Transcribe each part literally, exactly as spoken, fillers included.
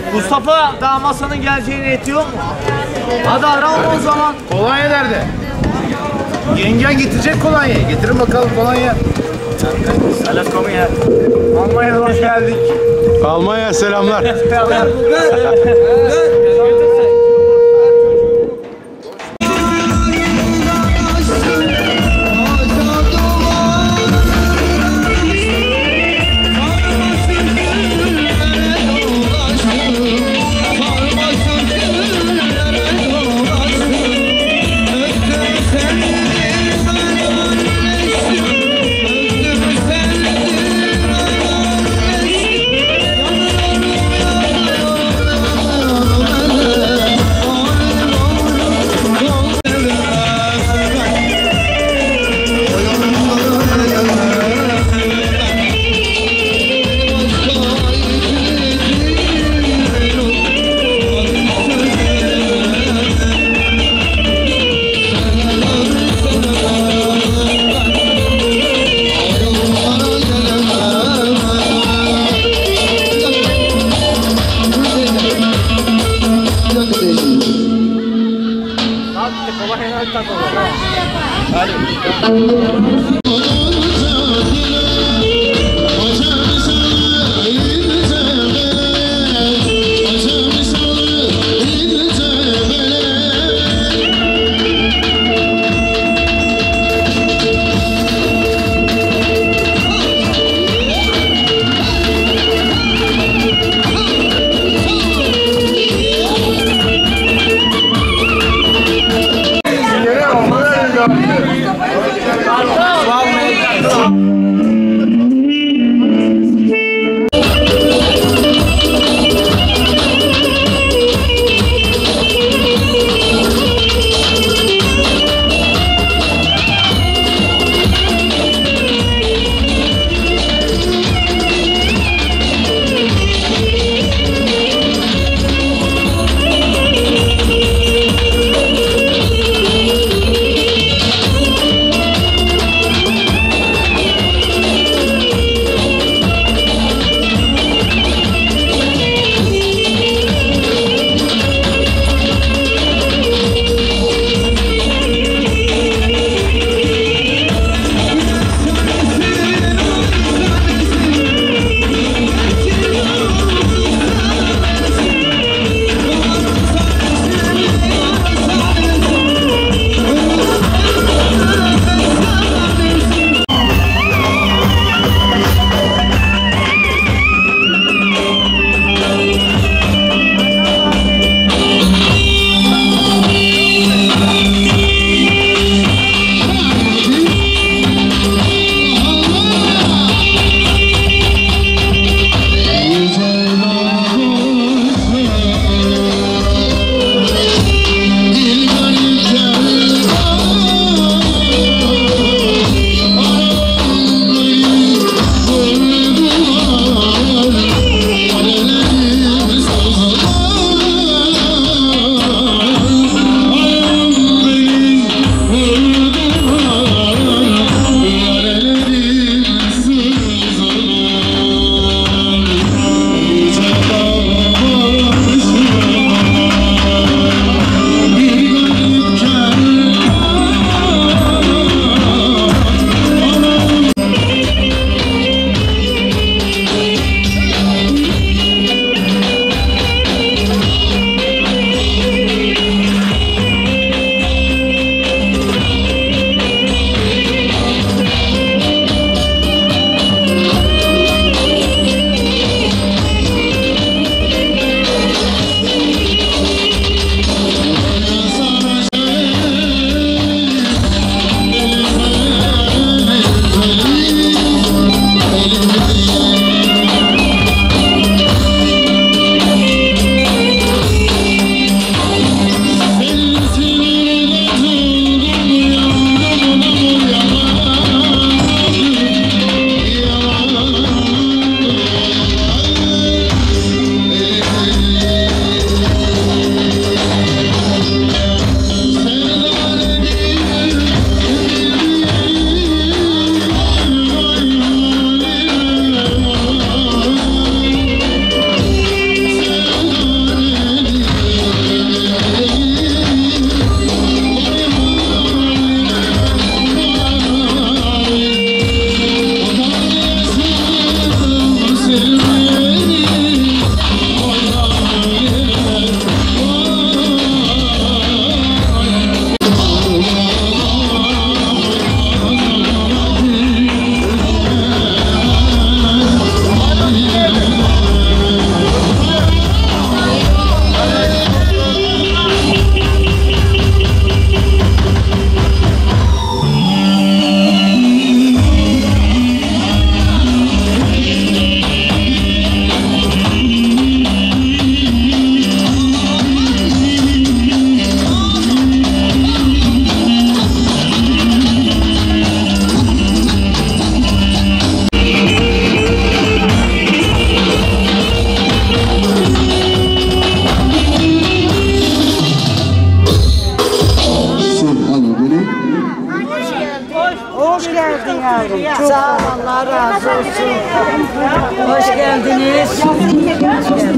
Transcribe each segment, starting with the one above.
Mustafa daha masanın geleceğini etiyor mu? Hadi ara onu o zaman. Kolonya nerede? Yengen getirecek kolonyayı. Getirin bakalım kolonya. Salat konuya. Almanya'dan hoş geldik. Almanya selamlar.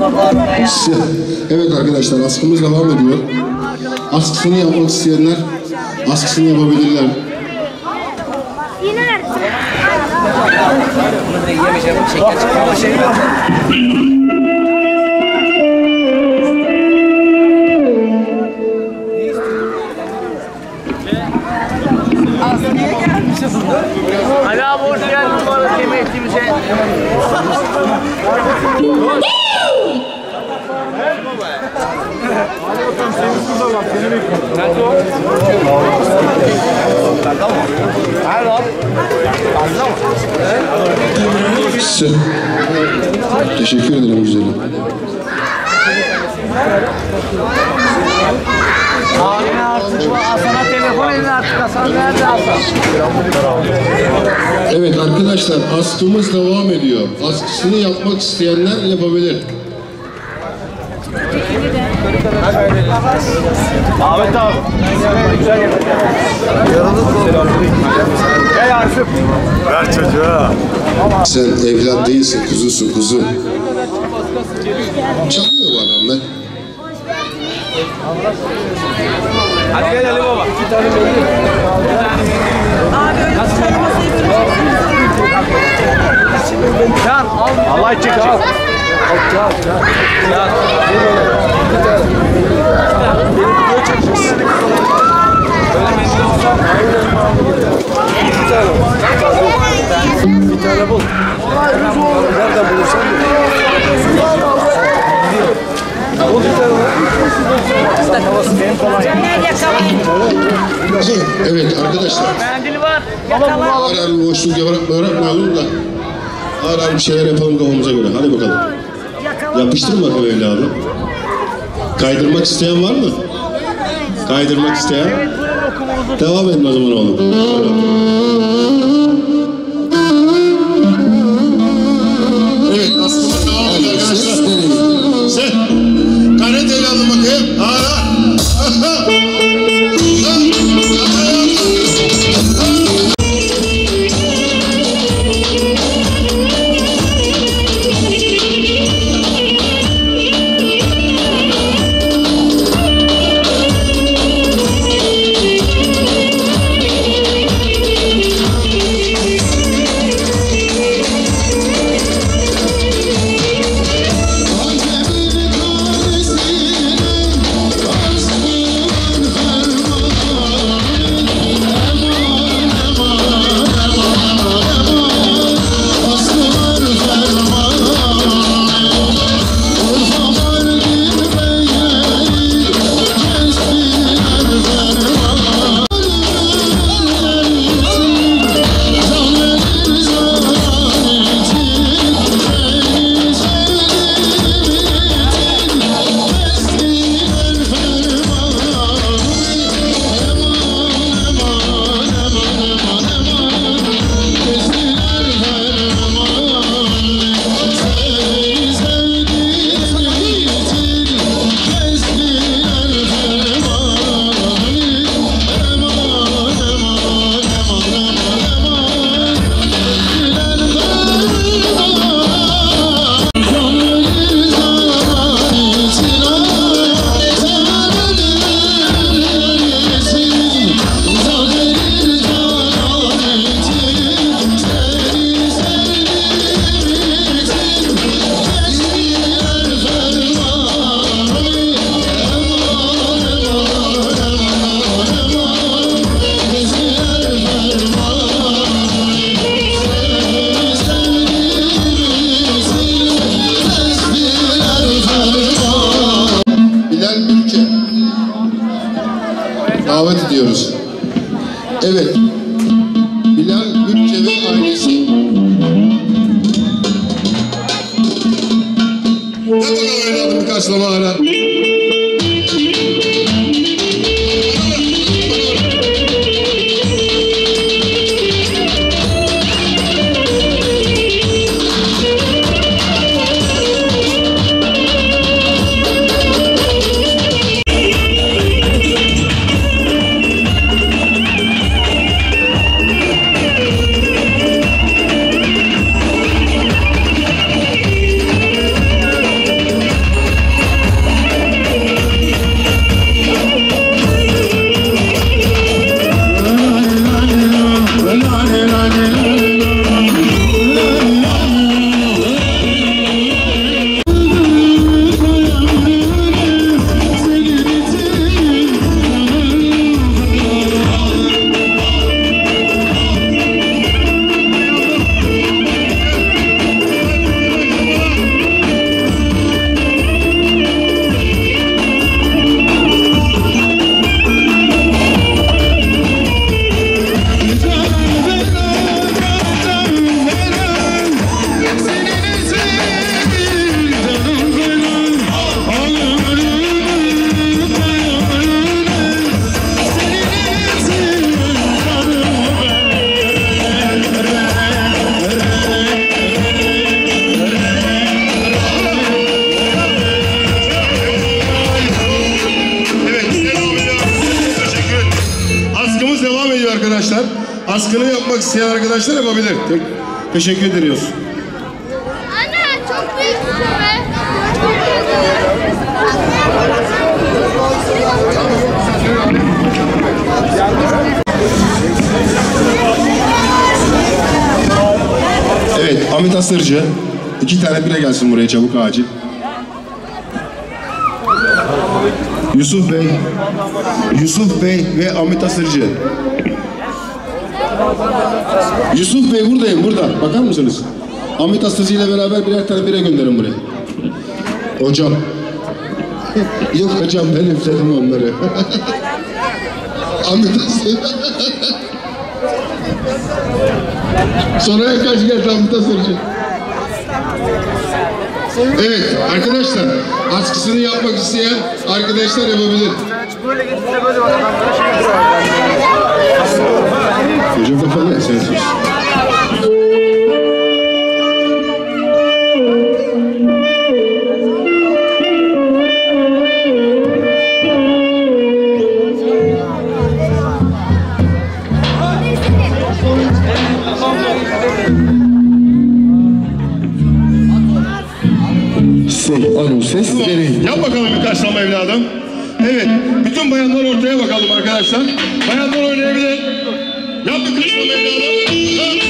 Evet arkadaşlar, askımız devam ediyor. Askısını yapmak isteyenler askısını yapabilirler. İner. Ali abi hoş geldin bu arada yemeğimize. Teşekkür ederim güzelim. Abi artık bu Hasan'a telefon edin artık. Hasan nerede Hasan? Evet arkadaşlar, askımız devam ediyor. Askısını yapmak isteyenler yapabilir. Ahmet abi. Gel Arif'im. Ver çocuğa. Sen evlat değilsin, kuzusun kuzu. Çalıyor bu adam be. Hadi gel Ali baba. İki tane Can al. Allah için çek. Bir tane bul. Nereden bulursan bul. Bir tane Evet arkadaşlar. Mendili var. Ağır ağır bir boşluk bırakmayalım da ağır ağır bir şeyler yapalım kafamıza göre. Hadi bakalım. Yapıştırın bakalım evladım. Kaydırmak isteyen var mı? Kaydırmak isteyen? Devam edin o zaman oğlum. Evet, aslında devam ediyor arkadaşlar. Sen, gayret evladım bakayım. Ağır ağır. Davet ediyoruz. Evet. Bilal Bütçe ve ailesi. Ne kadar evladım karşılama ara. arkadaşlar. Askını yapmak isteyen arkadaşlar yapabilir. Te teşekkür ediyoruz. Anne çok büyük bir şey be. Evet, Ahmet Asırcı. İki tane bire gelsin buraya çabuk acil. Yusuf Bey. Yusuf Bey ve Ahmet Asırcı. Yusuf Bey buradayım, burada. Bakar mısınız? Ahmet Asırcı ile beraber birer tane bire gönderin buraya. Hocam. Yok hocam, ben üfledim onları. Ahmet Asırcı. Sonraya kaç geldi Ahmet Asırcı? Evet arkadaşlar, askısını yapmak isteyen arkadaşlar yapabilir. Böyle gittiğinde böyle bak adamlara şey yapıyor. Hocam kapalı ya, sen sus. Ses verin. Yap bakalım birkaç samba evladım. Evet, bütün bayanlar ortaya bakalım arkadaşlar. Bayanlar oynayabilir. Yap birkaç samba evladım.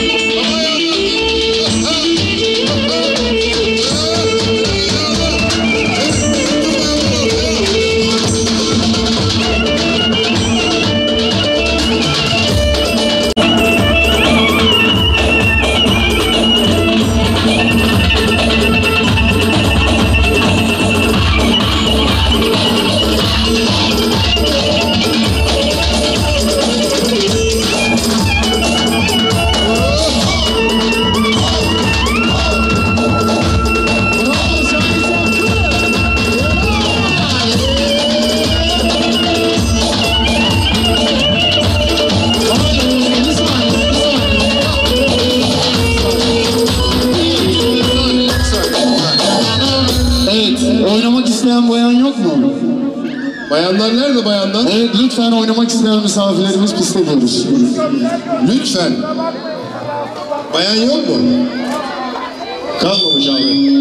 Bayanlar nerede bayanlar? Evet, lütfen oynamak isteyen misafirlerimiz piste diyoruz. Lütfen. Bayan yok mu? Kalmamış abi.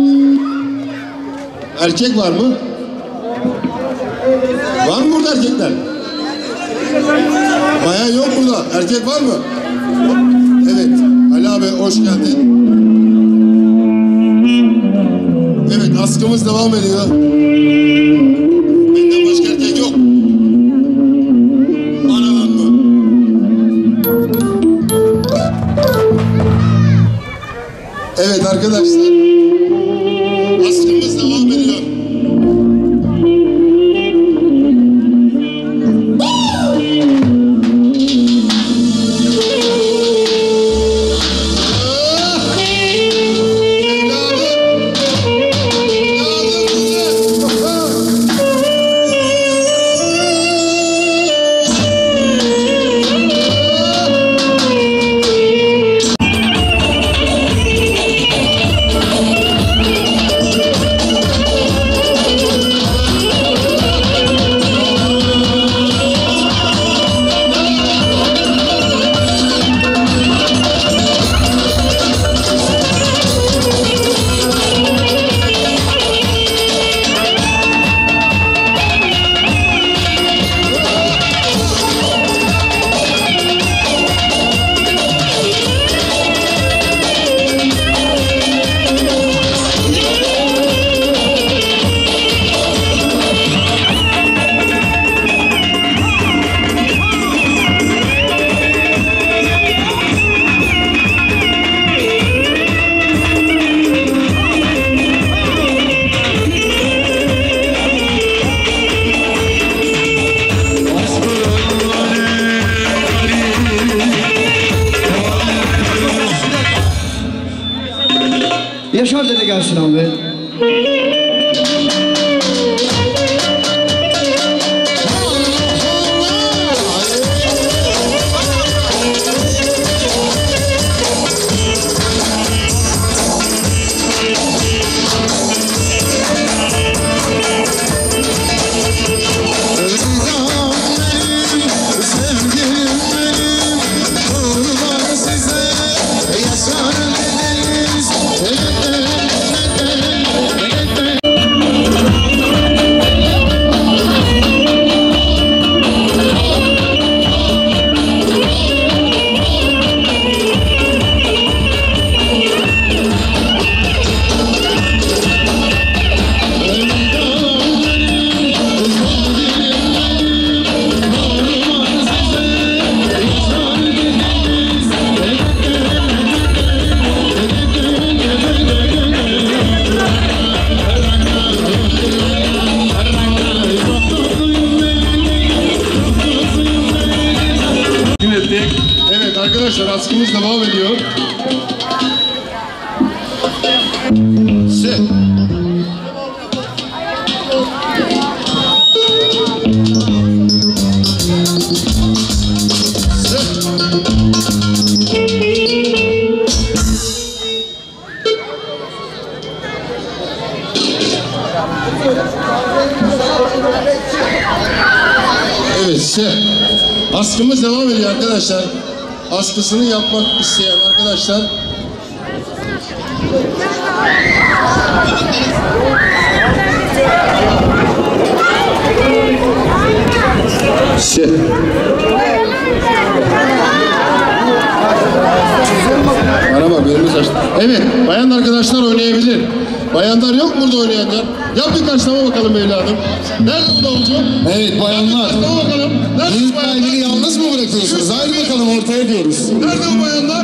Erkek var mı? Var mı burada erkekler? Bayan yok burada. Erkek var mı? Evet. Ali abi hoş geldin. Evet, askımız devam ediyor. Benden başka erkek yok. Aralan mı? Evet arkadaşlar. Askımız devam ediyor. askımız devam ediyor. Se. Evet, se. Askımız devam ediyor arkadaşlar. Askısını yapmak isteyen arkadaşlar se. Bana bak, elimiz açtı. Evet, bayan arkadaşlar oynayabilir. Bayanlar yok burada oynayanlar. Yap bir karşılama bakalım evladım. Nerede bu davulcu? Evet bayanlar. Karşılama bakalım. Nerede Büyük bu bayanlar? aileni yalnız mı bırakıyorsunuz? Haydi bakalım ortaya diyoruz. Nerede bu bayanlar?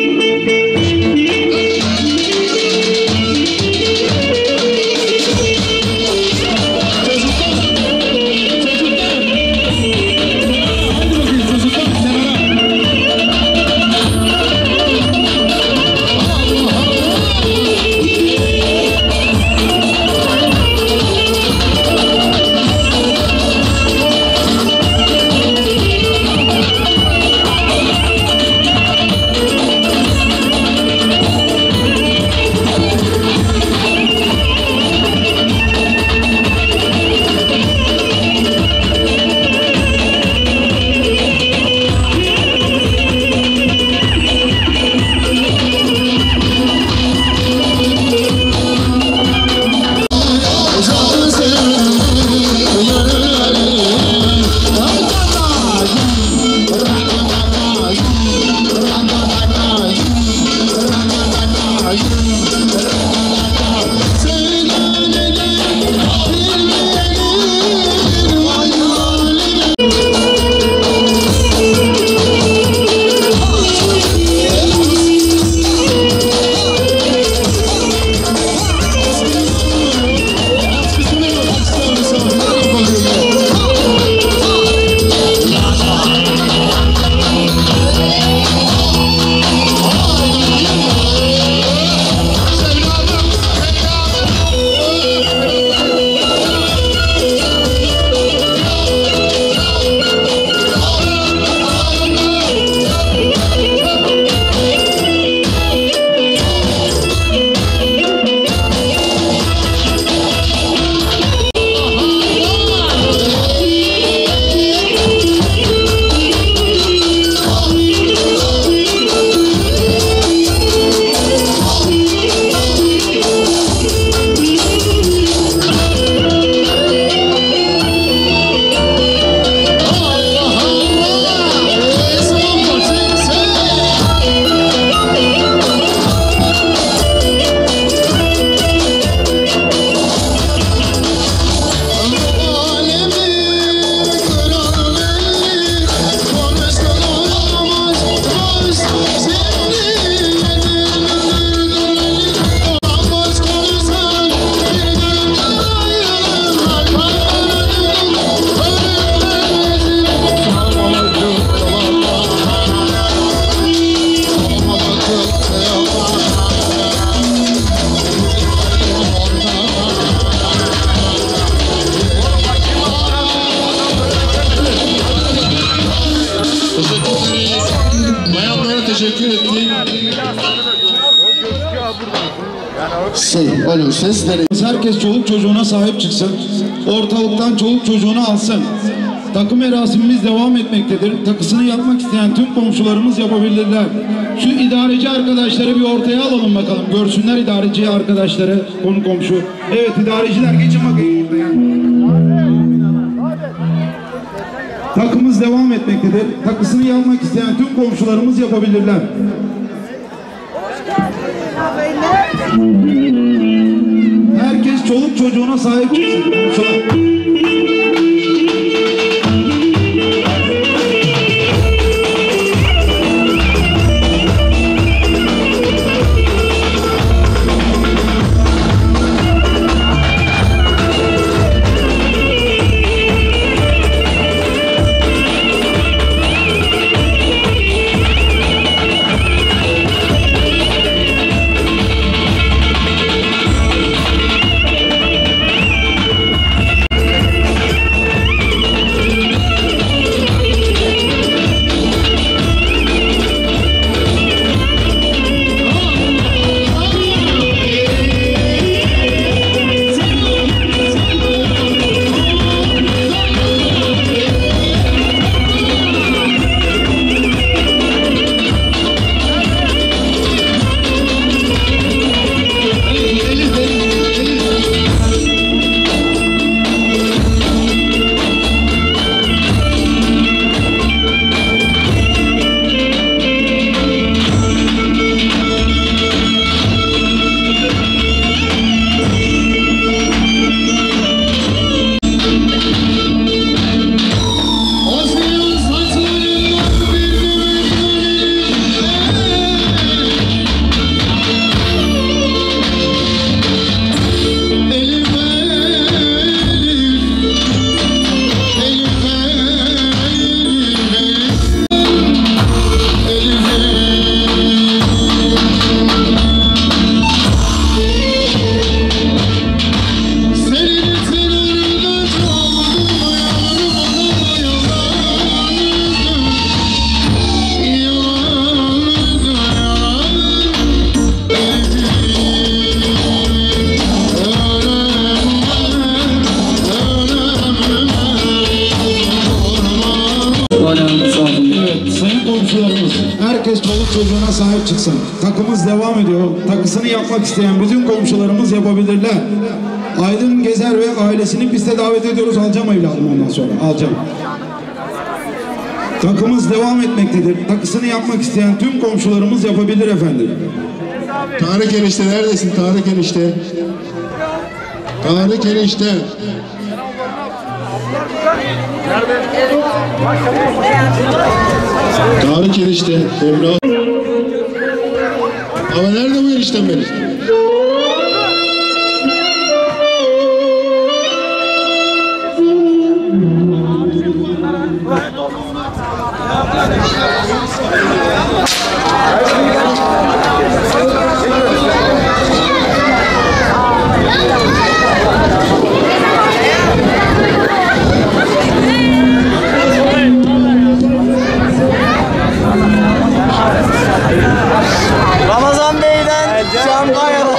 Teşekkür ettik. Şey, alo sesleri. Herkes çoluk çocuğuna sahip çıksın. Ortalıktan çoluk çocuğunu alsın. Takım merasimimiz devam etmektedir. Takısını yapmak isteyen tüm komşularımız yapabilirler. Şu idareci arkadaşları bir ortaya alalım bakalım. Görsünler idareci arkadaşları, konu komşu. Evet idareciler geçin bakayım ortaya. Takımız devam etmektedir. Takısını yapmak isteyen tüm komşularımız yapabilirler. Herkes çoluk çocuğuna sahip çıksın. Komşular. çoluk çocuğuna sahip çıksın. Takımız devam ediyor. Takısını yapmak isteyen bütün komşularımız yapabilirler. Aydın Gezer ve ailesini piste davet ediyoruz. Alacağım evladım ondan sonra. Alacağım. Takımız devam etmektedir. Takısını yapmak isteyen tüm komşularımız yapabilir efendim. Tarık enişte neredesin Tarık enişte? Tarık enişte. Tarık enişte. Emrah. Ama nerede bu eniştem benim? Ramazan Bey'den Can Bayram.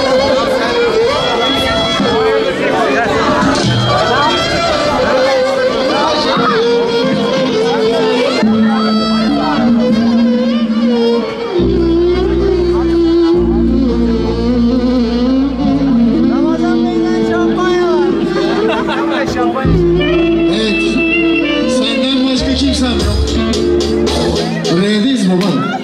Evet. Senden başka kimsem yok. Readiyiz baba.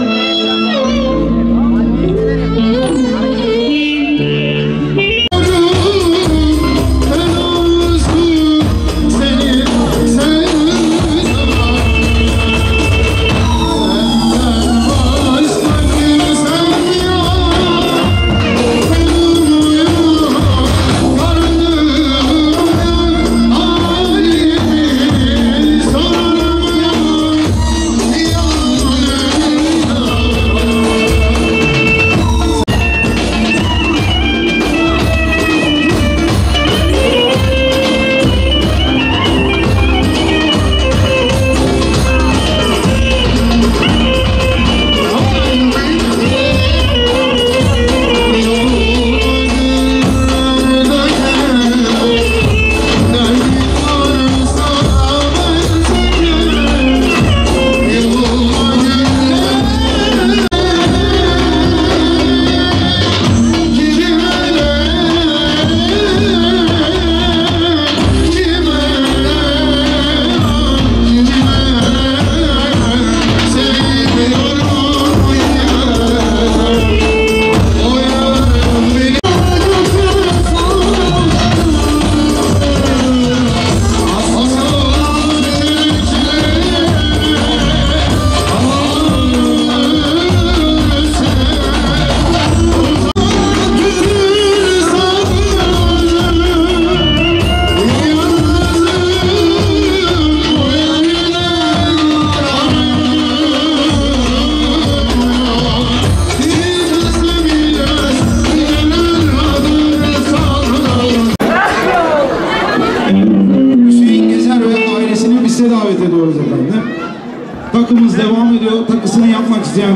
davet ediyoruz efendim. Takımız devam ediyor. Takısını yapmak isteyen...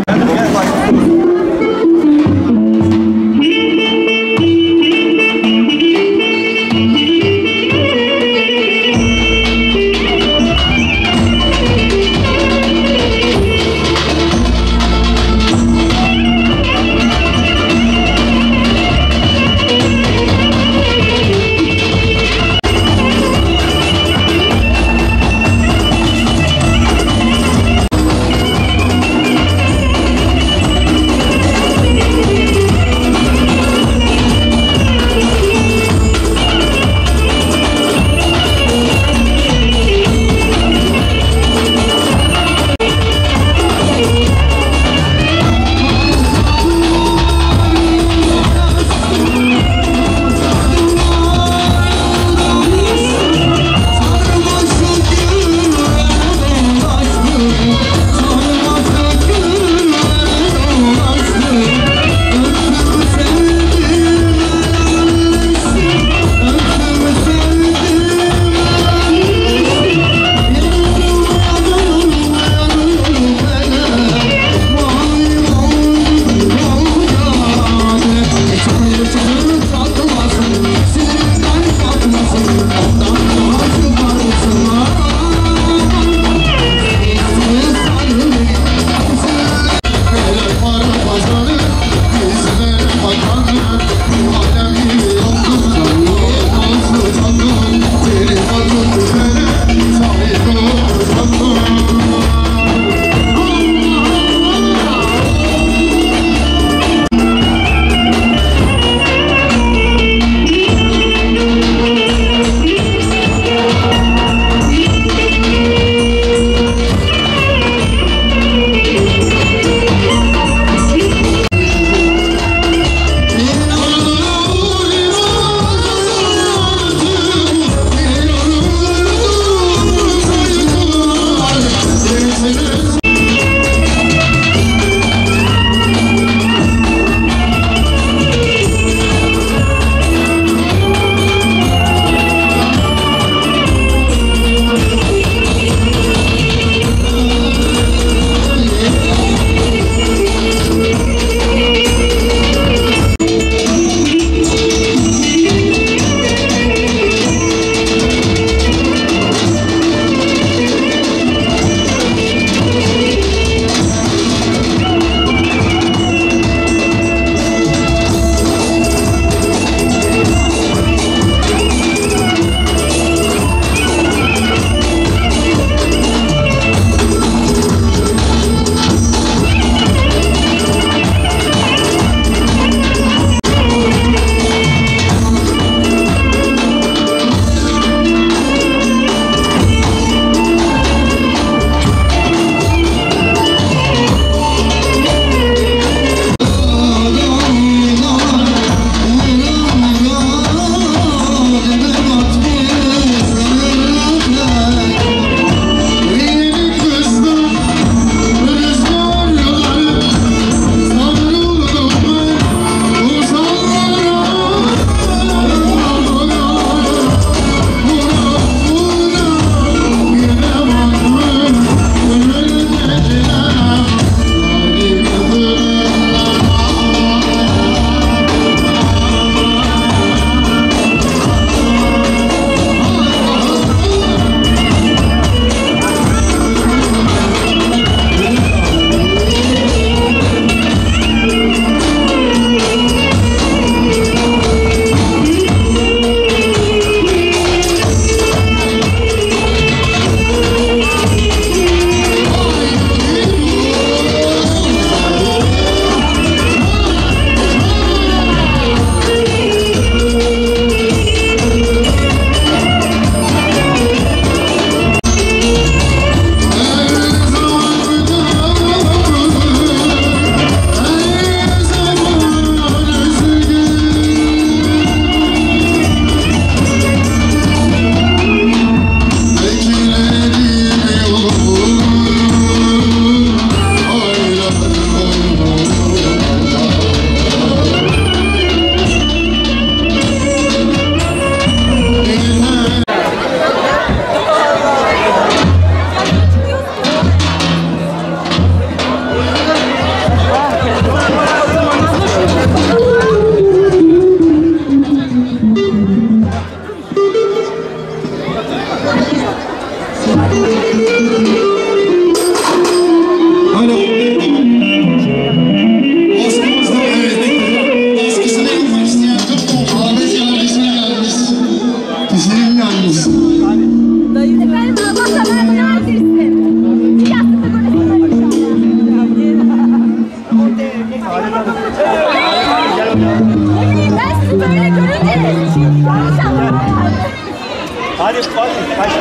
Hadi hadi. Kaç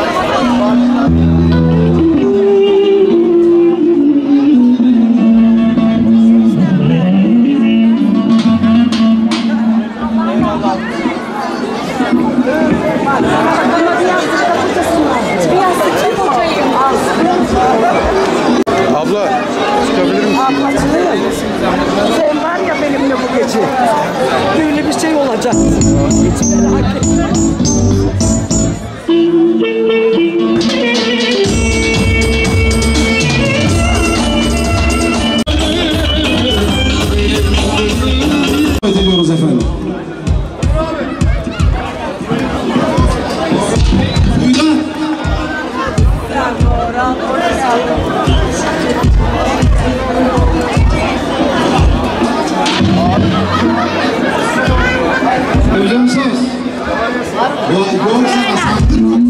Abla çıkabilir misin? Sen var ya benimle bu gece. Böyle bir şey olacak. Hiç merak etme. ediyoruz efendim. Buyurun. Hocam söz. Bu bu sana sandık.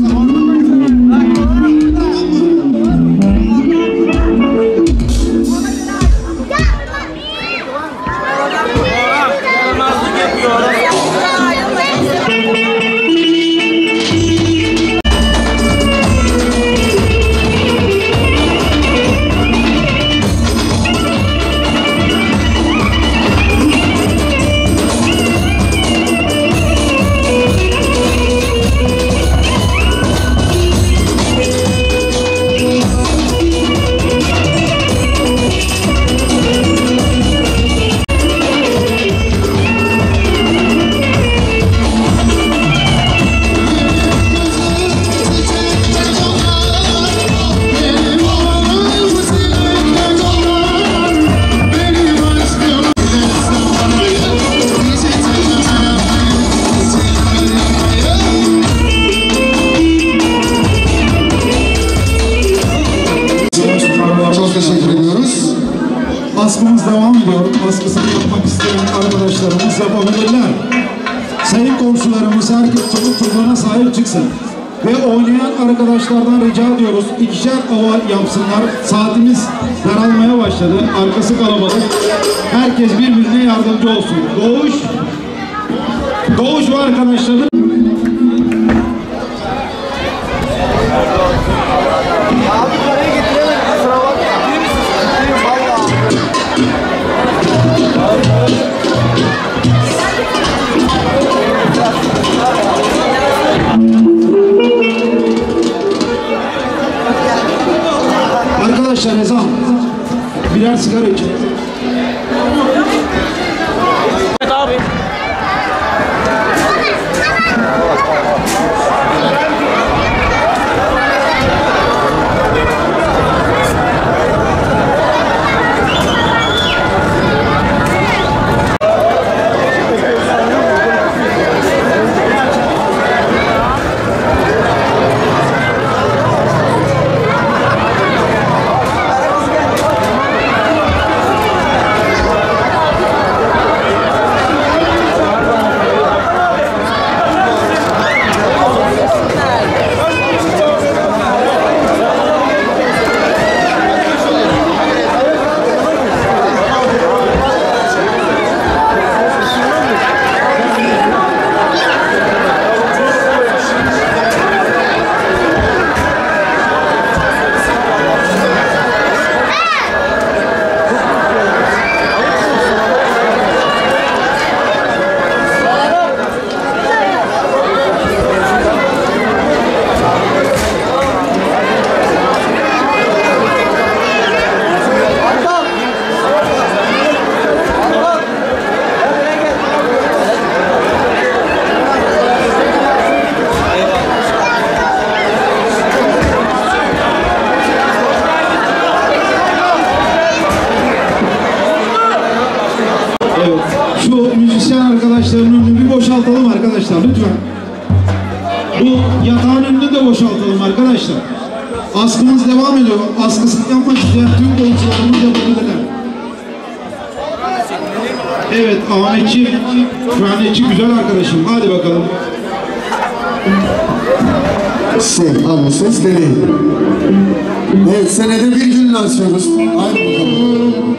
Baskımız devam ediyor. Baskısını yapmak isteyen arkadaşlarımız yapabilirler. Sayın komşularımız herkes çoluk çocuğuna sahip çıksın. Ve oynayan arkadaşlardan rica ediyoruz. İkişer ava yapsınlar. Saatimiz daralmaya başladı. Arkası kalabalık. Herkes birbirine yardımcı olsun. Doğuş. Doğuş ve arkadaşlarım. Abi parayı getiremedim. Kusura bakma. Arkadaşlar ezan. Birer sigara için. Evet abi. arkadaşların önünü bir boşaltalım arkadaşlar lütfen. Bu yatağın önünü de boşaltalım arkadaşlar. Askımız devam ediyor. Askısını yapmak isteyen tüm komşularımız yapabilirler. Evet Ahmetçi, Ahmetçi güzel arkadaşım. Hadi bakalım. Şey, ama ses değil. Evet, senede bir günle açıyoruz. Haydi bakalım.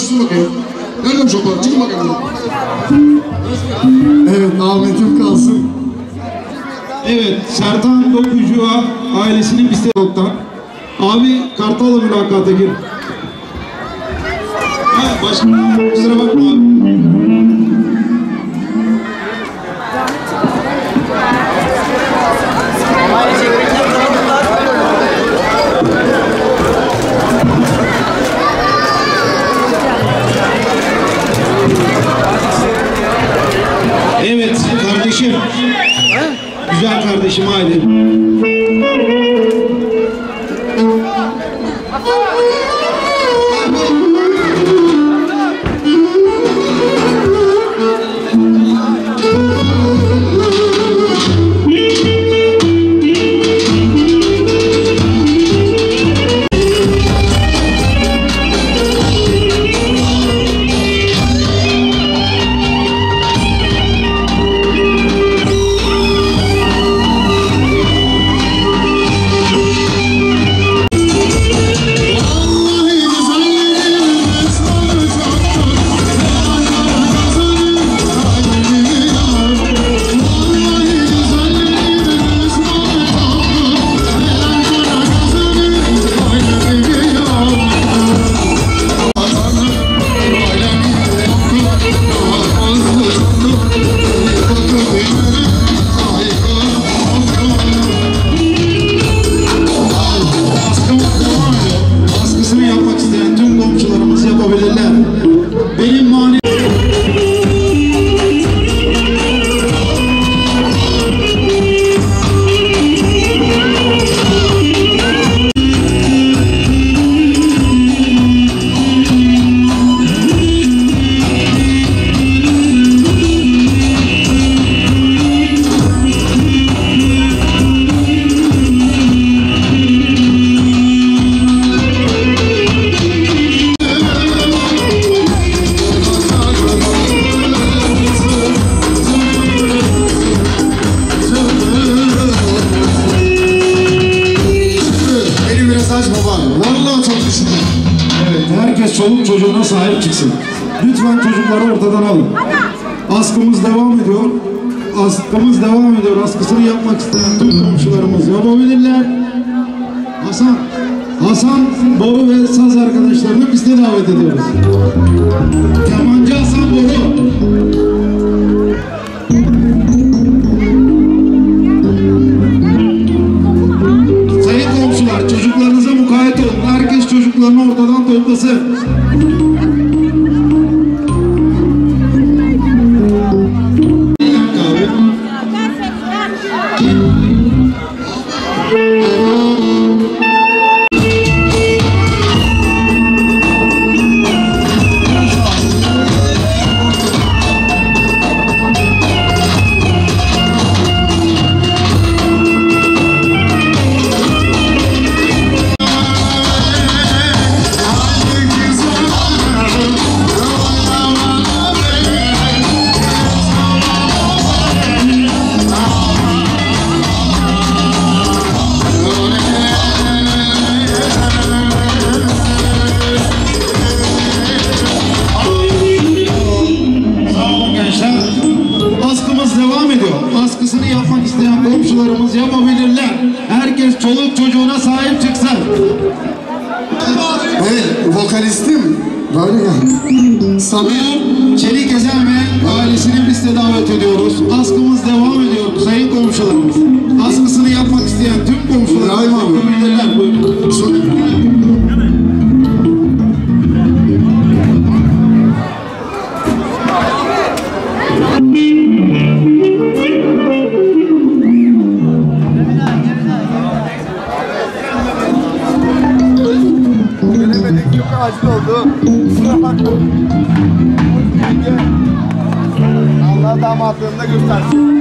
çıksın bakayım. Nerede bu şoför? Çıkın bakayım. Evet, Ahmet'im kalsın. Evet, Sertan Dokucuğa ailesinin Bisteok'tan. Abi Kartal'la mülakata gir. Ha, başka kusura bakma abi. Evet kardeşim. Güzel kardeşim haydi. Çoluk çocuğuna sahip çıksın. Lütfen çocukları ortadan alın. Askımız devam ediyor. Askımız devam ediyor. Askısını yapmak isteyen tüm komşularımız yapabilirler. Hasan, Hasan, Boru ve Saz arkadaşlarını biz de davet ediyoruz. Kemancı Hasan Boru. Sayın komşular, çocuklarınıza mukayyet olun. Herkes çocuklarını ortadan toplasın. Askısını yapmak isteyen komşularımız yapabilirler. Herkes çoluk çocuğuna sahip çıksın. Evet, vokalistim. Böyle gel. Samir Çelik Ezen ve ailesini biz de davet ediyoruz. Askımız devam ediyor sayın komşularımız. Askısını yapmak isteyen tüm komşularımız yapabilirler. Buyurun. Acil oldu. Kusura bakma. Allah damatlığında göstersin.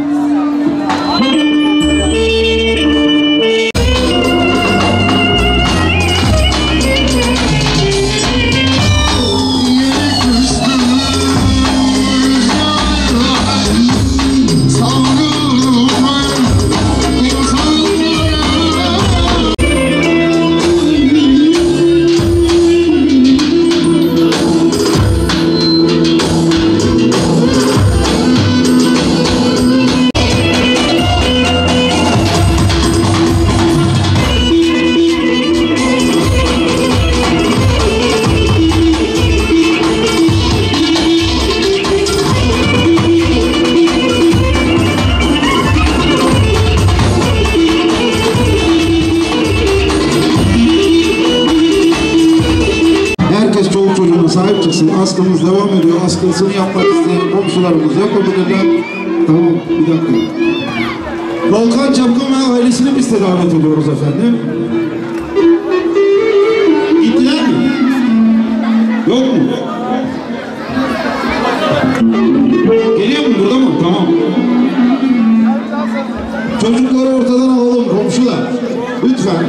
sahip çıksın. Askımız devam ediyor. Askısını yapmak isteyen komşularımız yapabilirler. Tamam, bir dakika. Volkan Çapkın ve ailesini biz de davet ediyoruz efendim. Gittiler mi? Yok mu? Geliyor mu? Burada mı? Tamam. Çocukları ortadan alalım komşular. Lütfen.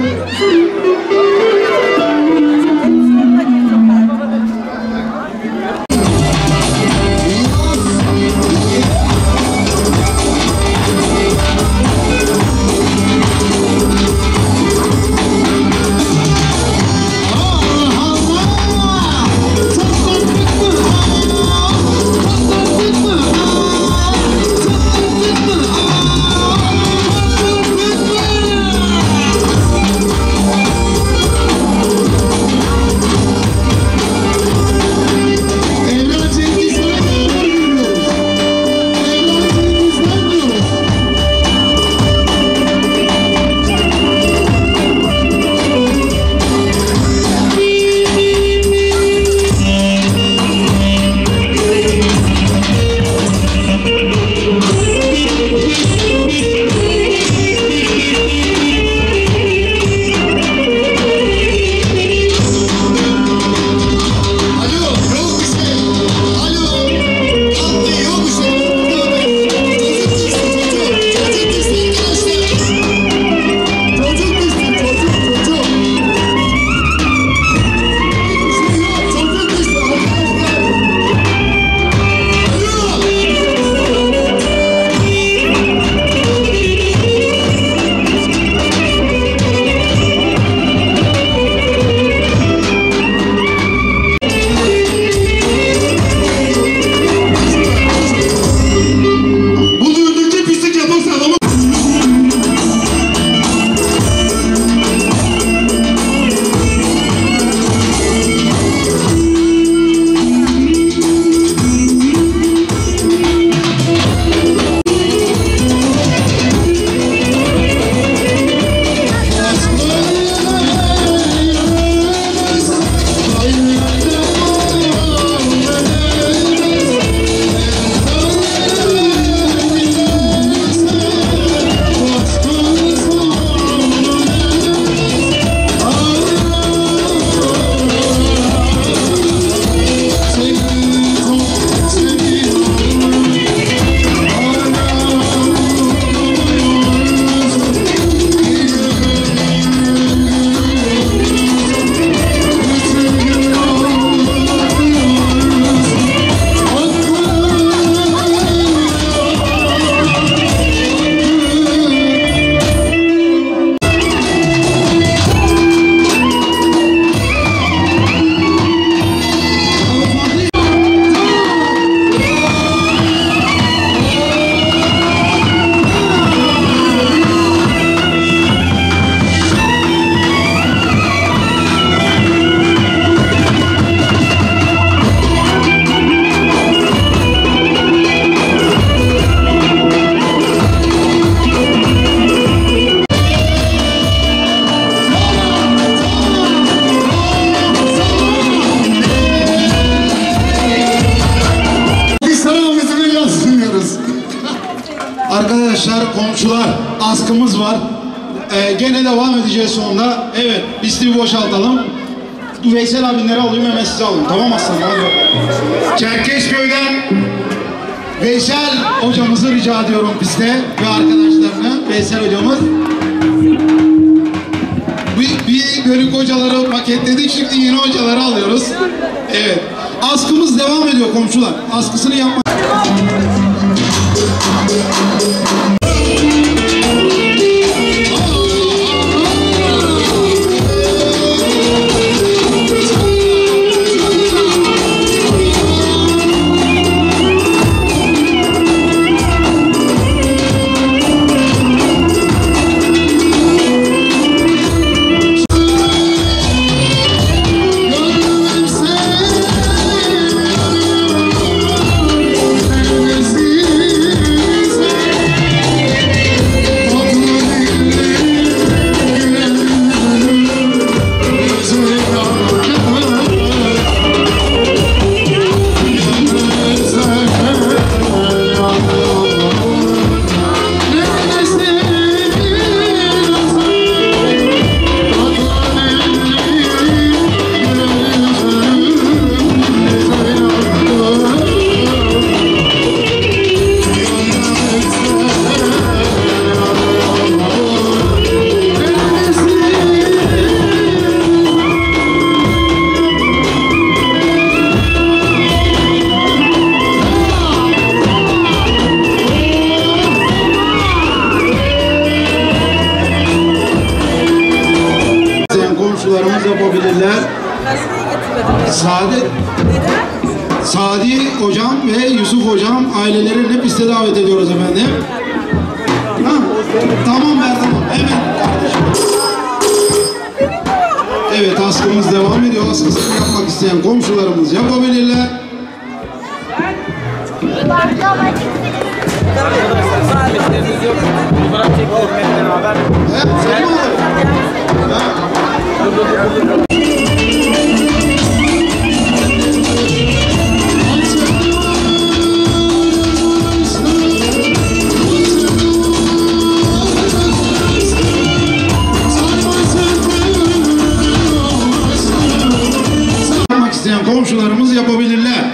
Arkadaşlar, komşular, askımız var. Ee, gene devam edeceğiz sonunda. Evet, listeyi boşaltalım. Veysel abinleri alayım, hemen size alayım. Tamam aslanım, hadi. Çerkezköy'den Veysel hocamızı rica ediyorum piste ve arkadaşlarını. Veysel hocamız. Bir, bir bölük hocaları paketledik, şimdi yeni hocaları alıyoruz. Evet, askımız devam ediyor komşular. Askısını yapmak. yapabilirler. Saadet, Sadi hocam ve Yusuf hocam ailelerini hep piste davet ediyoruz efendim. Ha, tamam Berdan, hemen kardeşim. Evet, askımız devam ediyor. Askısını yapmak isteyen komşularımız yapabilirler. Evet, Selim abi. Yapmak isteyen komşularımız yapabilirler.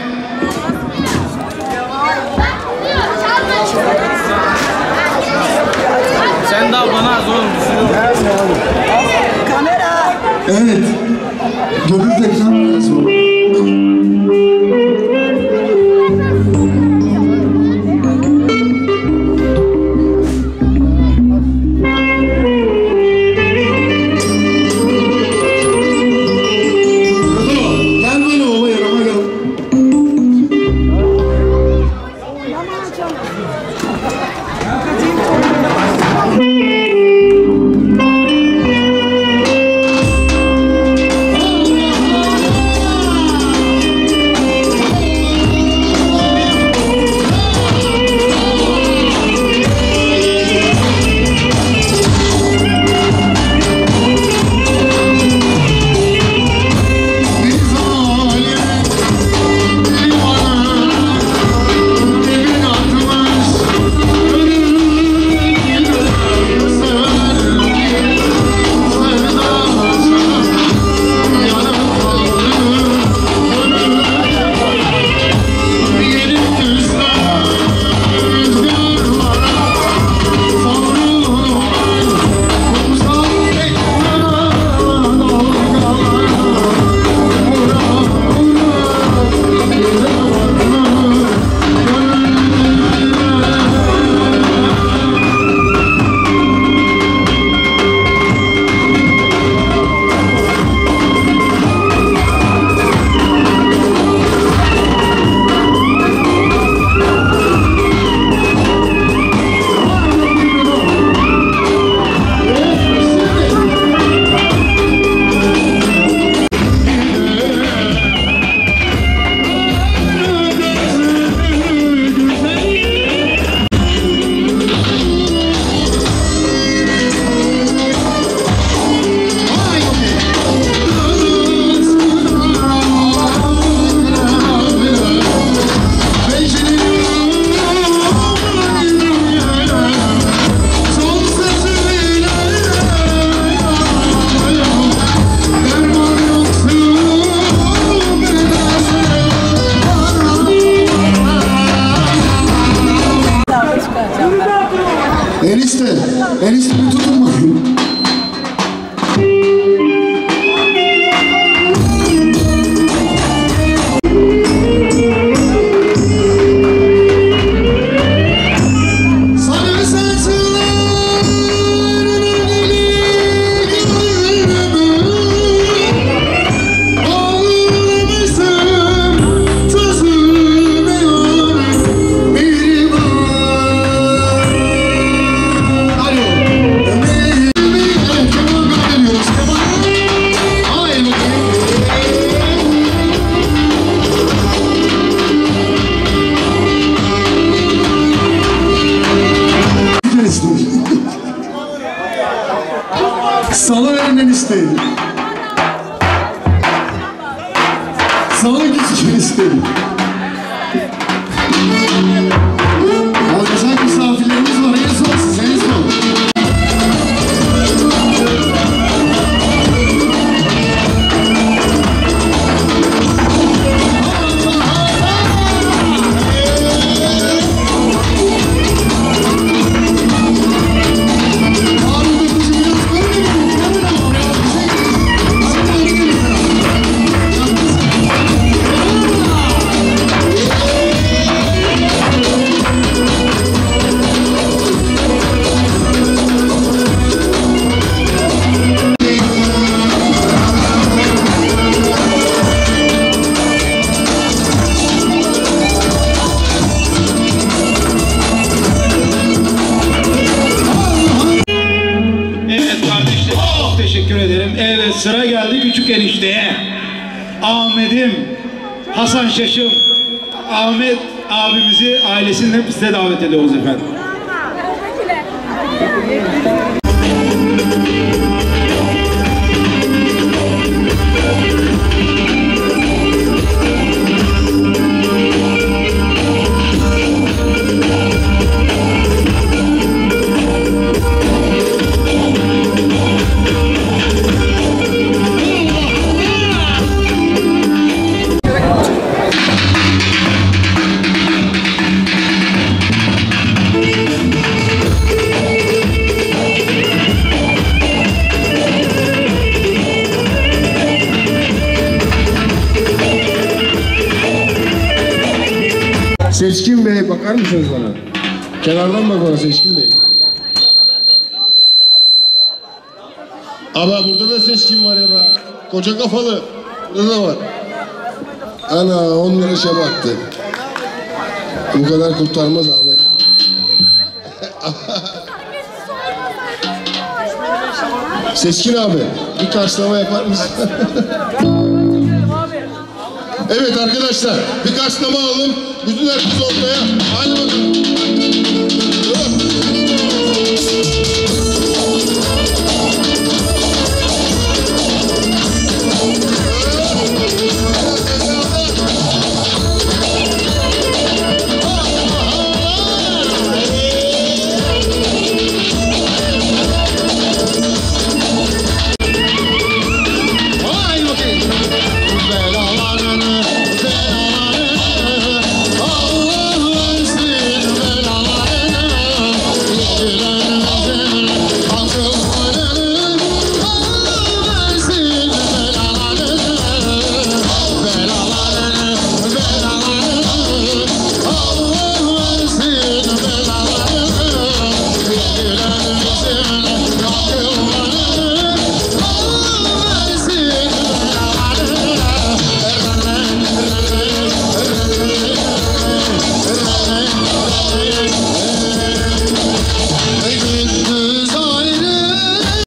Sen daha bana az oğlum. Kamera. Evet. Göbüz ekran lazım. Gel böyle baba yanıma gel. geldi küçük enişteye. Ahmet'im, Hasan Şaşım, Ahmet abimizi ailesinin hepsine davet ediyoruz efendim. Seçkin Bey bakar mısınız bana? Kenardan bak bana Seçkin Bey. Ama burada da Seçkin var ya bak. Koca kafalı. Burada da var. Ana on lira şey baktı. Bu kadar kurtarmaz abi. Seçkin abi bir karşılama yapar mısın? Evet arkadaşlar bir karşılama alalım. Bütün herkes ortaya. Hadi bakalım.